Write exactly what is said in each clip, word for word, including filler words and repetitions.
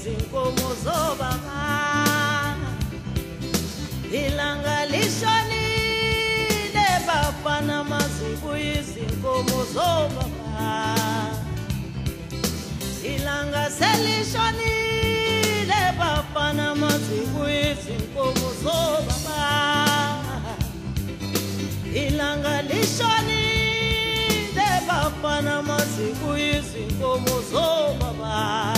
izinkomo zobaba. Ilanga lishonile bafana mazibuya izinkomo zobaba. Ilanga selishonile bafana mazibuya izinkomo zobaba. Ilanga lishonile bafana mazibuya izinkomo zobaba.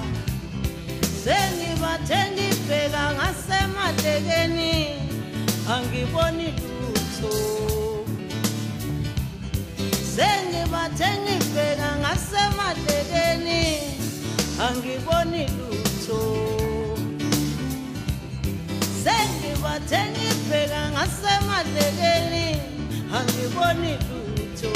Sengibathe ngibheka ngasemadlekeni angiboni lutho. Sengibathe ngibheka ngasemadlekeni angiboni lutho. Sengibathe ngibheka ngasemadlekeni angiboni lutho.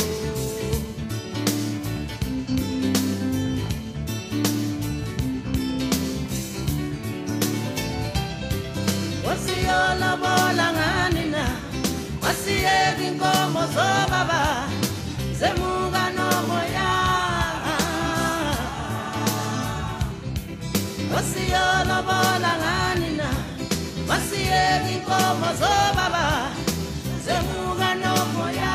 Wasiyola bola ngani na wasiyeka inkomo zobaba zemuka nomoya. Wasiyola bola ngani na wasiyeka inkomo zobaba zemuka nomoya.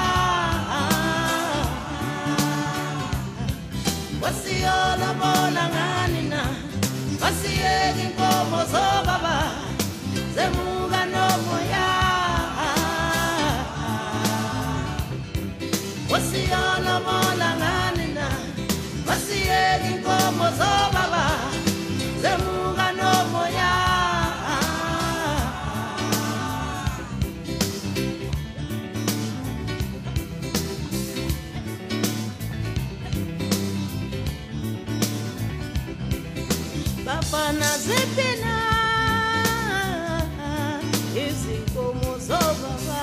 Wasiyola bola ngani na wasiyeka inkomo zobaba zemuka nomoya. Wasiyola bola ngani na wasiyeka inkomo zobaba zemuka nomoya. Bafana zipina izinkomo zobaba.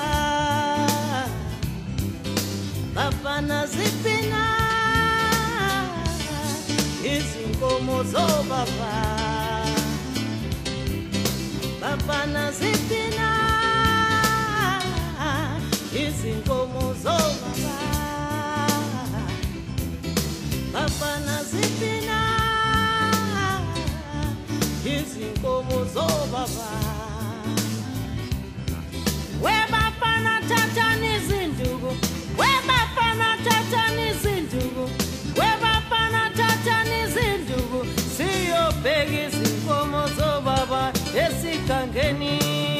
Bafana zipina izinkomo zobaba. Bafana zipina izinkomo zobaba. Bafana zipina izinkomo zobaba. Webafana tata nizindugu, webafana tata nizindugu, webafana tata nizindugu. Siyobheka izinkomo zobaba esikangeni.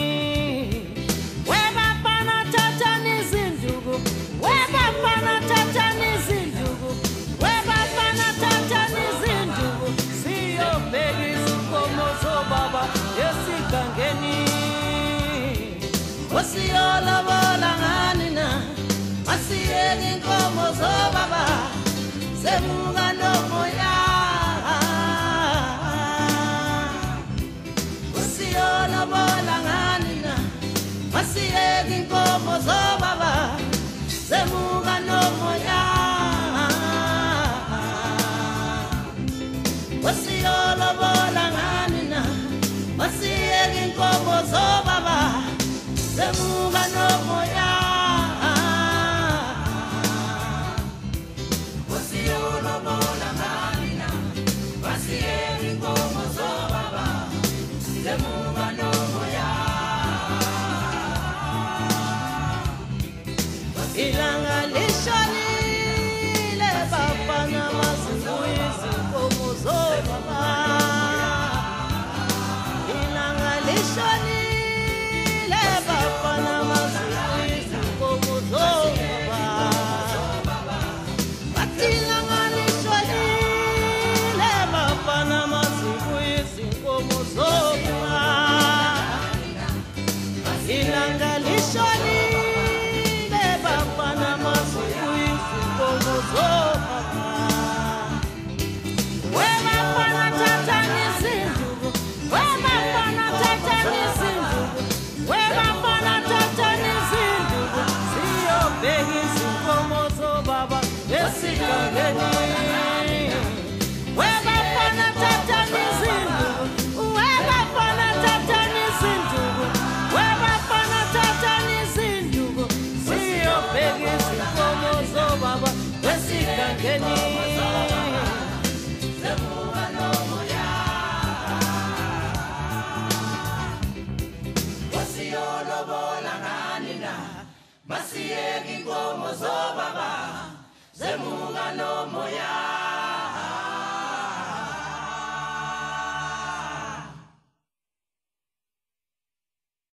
Webafana tata nizindugu, webafana tata nizindugu, webafana tata nizindugu. Siyobheka izinkomo zobaba esikangeni. Wasiyola bola ngani na wasiyeka inkomo zobaba zemuka nomoya. Wasiyola bola ngani na wasiyeka inkomo zobaba zemuka nomoya. Wasiyola bola ngani na wasiyeka inkomo zobaba zemuka nomoya. Wasiyola bola ngani na wasiyeka inkomo zobaba zemuka nomoya. Ilanga lishonile bafana mazibuya izinkomo zobaba. Masiyeki inkomo zobaba zemuka nomoya